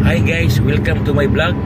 Hi guys, welcome to my vlog.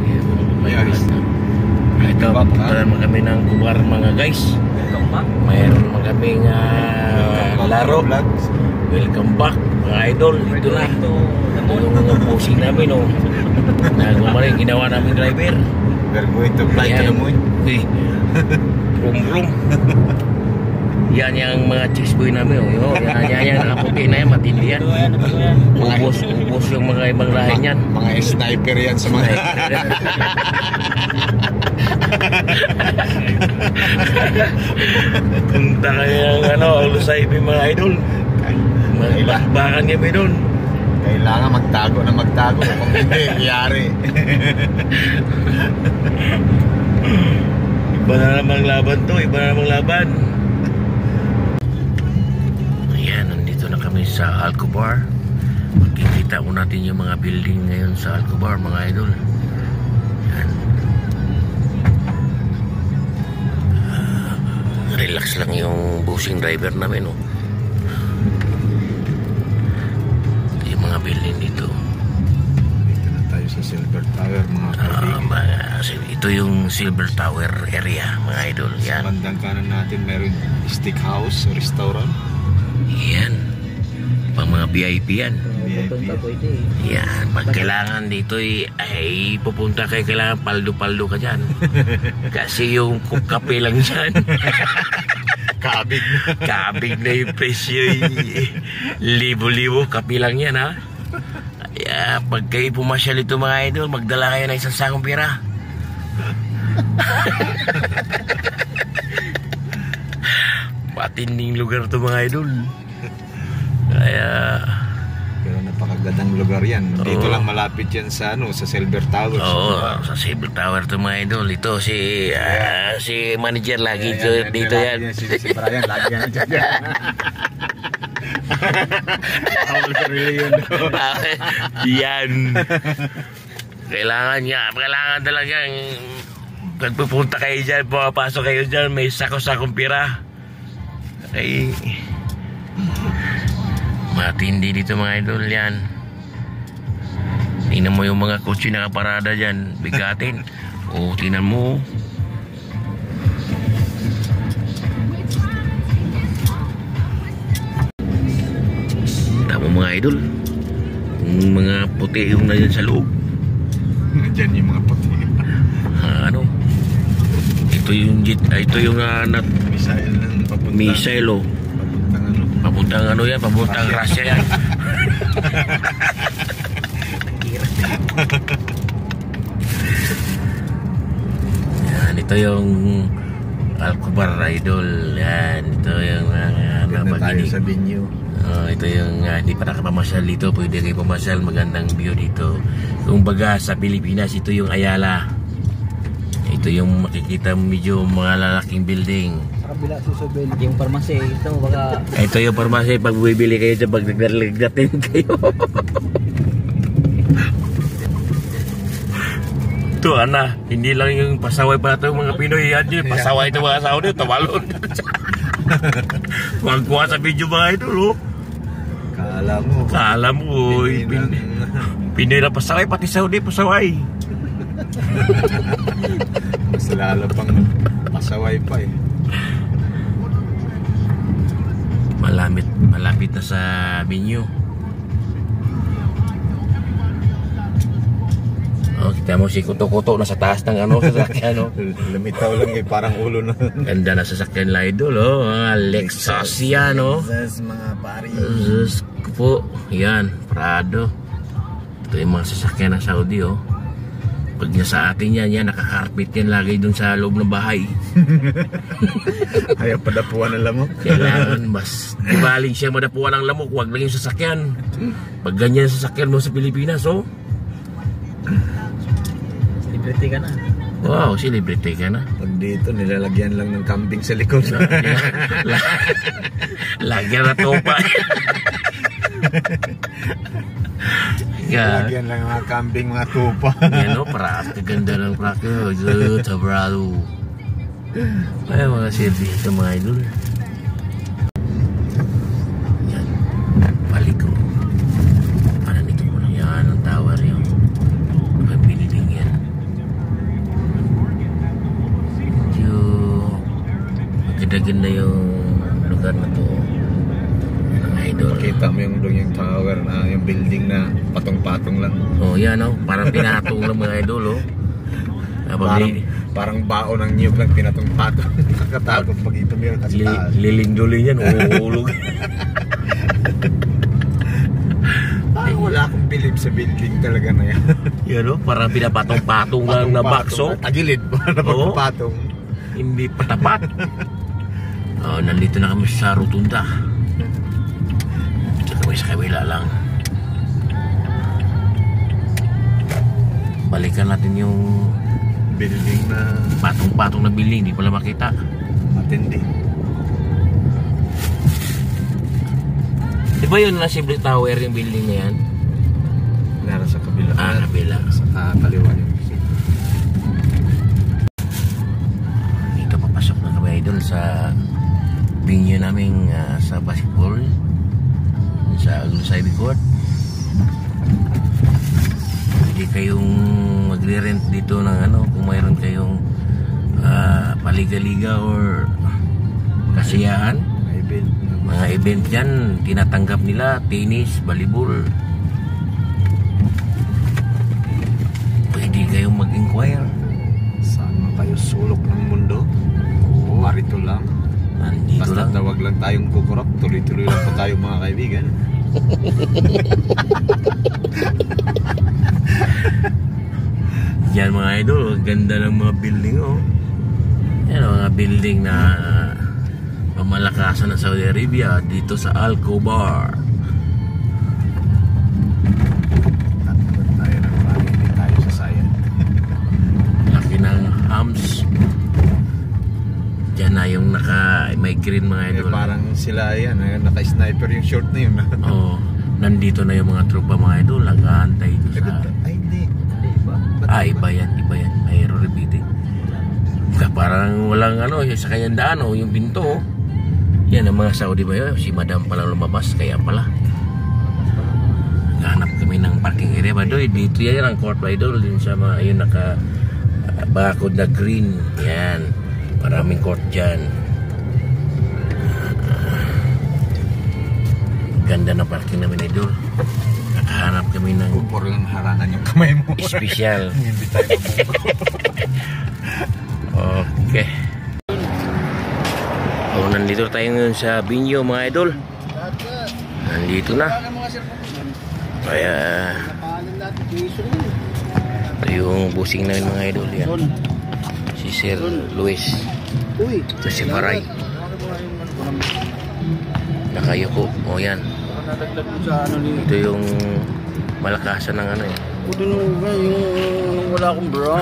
Ito, punta naman kami ng Kubar mga guys. Mayroon naman kaming laro. Welcome back mga idol. Ito na. Ito yung mga posing namin. Nagmamarin, ginawa namin driver. We're going to fly to the moon. Brum brum. Yan yung mga chicks boy namin. Yan nakaputi na yan, matindi yan. Ubos yung mga ibang lahi niyan. Mga sniper yan sa mga punta kaya Lusaypi mga idol. Bakbakan kami doon. Kailangan magtago na magtago. Kung hindi, yari. Iba na namang laban to. Iba na namang laban. Ayan, nandito na kami sa Alcobar. Makikita ko natin yung mga building ngayon sa Alcobar mga idol. Ayan. Relax lang yung busing driver namin, no? Ito yung mga building dito. Dito na tayo sa Silver Tower mga kaibigan. Ito yung Silver Tower area mga idol. Yan. Sa bandang kanan natin meron steakhouse, restaurant. Yan. Pang mga VIP yan. VIP. Yan. Pag kailangan dito ay pupunta kayo, kailangan paldo-paldo ka dyan. Kasi yung kape lang dyan. Kabig. Kabig na yung presyo. Libo-libo. Kape lang yan, ha? Kaya pag kayo pumasyal ito mga idol, magdala kayo ng isang sakong pira. Matinding lugar to mga idol. Kaya Pero napakagandang lugar yan. Dito lang malapit yan sa sa Silver Tower. sa Silver Tower to mga idol. Ito si manager lagi dito yan. Si Brian lagi yan dyan. Awal ka rin yun. Yan. Kailangan talagang pagpupunta kayo dyan, pumapasok kayo dyan, may sako-sakong pira. Ay, matindi dito mga idol yan. Tingnan mo yung mga kotse nakaparada dyan, bigatin. Tingnan mo. Tama mga idol, yung mga puti yung na dyan sa loob. Diyan yung mga puti. Ito yung jet, ito yung Missile ng papuntang. missile papuntang yan, papuntang Russia yan. Yan, ito yung Alcobar idol. Yan, ito yung Ganda tayo sa venue. ito yung hindi pa nakapamasyal dito, pwede kayo pamasyal, magandang view dito. Kung baga sa Pilipinas, ito yung Ayala. Ito yung makikita medyo mga lalaking building. Kabila susubin yung parmase. Ito yung parmase, pag bibili kayo dyan, pag nagdagdatin kayo. Ito hindi lang yung pasaway pa ito mga Pinoy yan dyan. Pasaway ito mga asawa nyo, tamalon. Magkuha sa video mga idol, Kala mo, Pinoy na pasaway, pati Saudi pasaway. Mas lalo pang pasaway pa Malapit na sa venue. Kita mo si Kuto-Kuto nasa taas ng sasakyan. Lumitaw lang parang ulo na. Ganda na sasakyan la idol, Lexus yan, Lexus mga pari. Lexus po. Yan, Prado. Ito yung mga sasakyan ng Saudi, Pag niya sa atin yan, nakakarpit yan lagi dun sa loob ng bahay. Ayaw padapuan ng lamok. Kailangan mas ibaling siya madapuan ng lamok, huwag lang yung sasakyan. Pag ganyan sasakyan mo sa Pilipinas, Celebrity ka na. Wow, celebrity ka na. Pag dito, nilalagyan lang ng kambing sa likod. Lagyan na topa. Lagyan lang mga kambing, mga tupa. Yan ganda ng practice. Tabrado. Ay, mga service ito mga idol. Yan. Balik ko. Parang dito ko lang yan ang tower yun. ganda yung lugar na to. Mga idol. Kita mo yung tower na, yung building na patong-patong lang. Oh, yan oh. Parang pinatong lang mga idol oh. Parang bao ng niyog lang pinatong-patong. Nakakatakot pag ito meron sa taas. Lilindulin yan, uhulog. Wala akong bilib sa building talaga na yan. Yan oh, parang pinapatong-patong lang na bakso. Tagilid ba na pagpapatong? Hindi patapat. Oh, nandito na kami sa Rotunda. Dito kami sa kabila lang. Balikan natin yung Building na patong-patong na building, hindi pala makita. matindi. Di ba yun na Simple Tower yung building na yan? Nara sa kabila. Kabila. Sa kaliwa yung Dito papasok na kami idol sa venue namin sa basketball sa Aglusay Bicol. Pwede kayong magre-rent dito ng kung mayroon kayong paliga-liga or kasiyahan. Mga event dyan, tinatanggap nila tennis, volleyball. Pwede kayong mag-inquire. Saan man tayo sulok ng mundo? Oo, marito lang. Nandito Basta lang. tawag lang tayong kukurap, tuloy-tuloy lang po tayo mga kaibigan. Yan mga idol, ganda ng mga building oh. Yan mga building na pamalakasan ng Saudi Arabia dito sa Al-Khobar. Tatawag tayo ng bagay, hindi tayo sa sayan. Laki ng hams. Diyan na yung may green mga idol. Parang sila yan, naka-sniper yung short na yun. Oh, nandito na yung mga tropa mga idol, nag-aantay dito sa... Ay, hindi. Iba yan. Mayroon repeating. Parang walang sa kanyang daan yung pinto oh. Yan ang mga Saudi ba yun? Si Madam pala lumabas, kaya pala naghanap kami ng parking area ba doy? Dito yan ang court by idol din sa mga yun naka bakod na green. Yan, maraming court dyan. Ganda na parking namin idol. Nakahanap kami ng Kumpor lang harangan yung kamay mo. special. Hindi tayo mabungko. Okay. Oh, nandito tayo ngayon sa Binyo mga idol. Nandito na. Kaya ito yung busing namin mga idol yan. Si Sir Luis. Ito si Maray. Nakayuko. O yan. Ito yung malakasan ng Yung wala akong bra.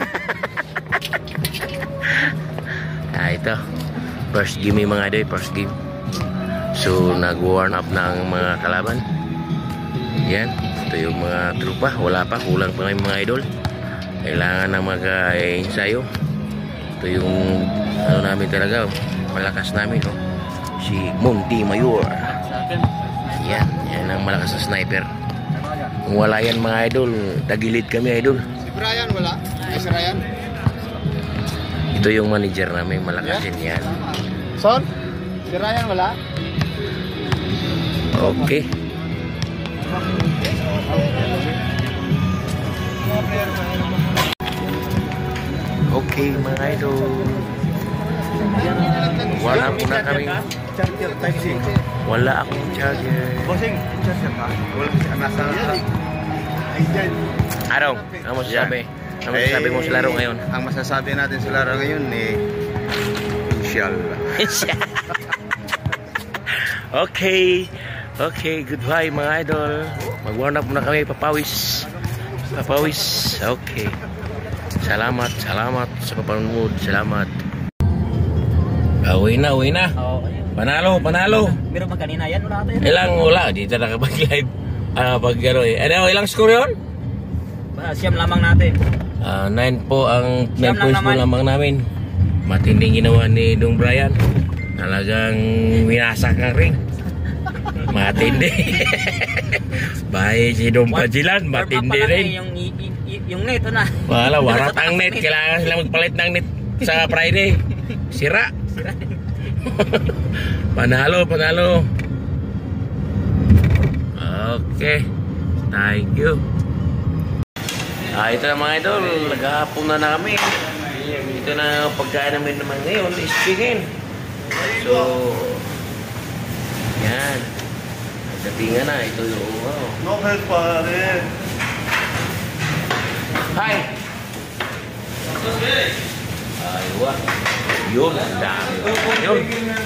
ito. First game yung mga idol. First game. So nag-warm up ng mga kalaban. Yan. Ito yung mga trupa. Wala pa. Kulang pa yung mga idol. Kailangan na mag-ensayo. Ito yung namin talaga. Malakas namin. Si Monty Mayor. Yan. Yan ang malakas na sniper. Kung wala yan mga idol, tagilid kami idol. Si Brian wala? Ay, si Ryan? Ito yung manager namin. Malakas din yan. Son? Si Ryan wala? Okay. Okay mga idol. Wala po na kami. Charger type C. Wala akong charger. Bossing, charger ka? Wala kasi nasa... Ay, dyan. Arong, ano mo sasabi? Ano mo sasabi mo sa laro ngayon? Ang masasabi natin sa laro ngayon inshallah. Okay. Okay, goodbye mga idol. Mag-warm up muna kami, papawis. Okay. Salamat sa papanood. Salamat. Uwi na. Panalo. Meron ba kanina yan? Wala tayo. Wala. Dito nakapag-live. Ilang score yun? Siyam lamang natin. 9 po ang 9 Siyam points po naman. lamang namin. Matinding ginawa ni Dong Brian. Talagang winasak ang ring. Matindi. Bahay si Dong Pajilan, matindi rin. Yung net na. Wala, warat ang net. Kailangan sila magpalit ng net sa Friday. Sira. Panalo, panalo. Okay. Thank you. Ito na mga idol, naghahapon na namin. Ito na pagkain namin naman ngayon, is chicken. So, yan. Datingan na, ito yung No help pare. Hi! Aywa. Yun, ang dami. Yun.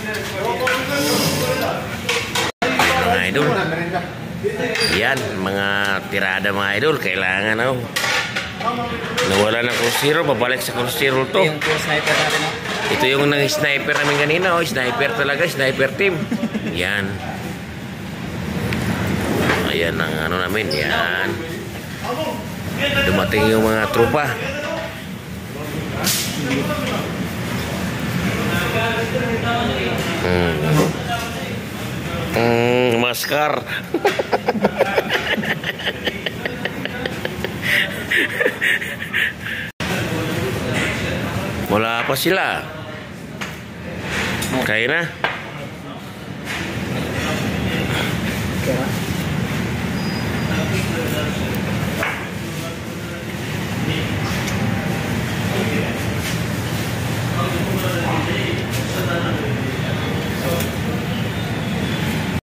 Mga idol. Yan, mga tirada mga idol. Kailangan nawala ng cruise babalik sa cruise to. Yung cool sniper natin, no? Ito yung nang-sniper namin kanina. Sniper talaga, sniper team. Yan. Ayan ang namin. Yan. Dumating yung mga tropa. Maskar. Wala pa sila. Kaya na.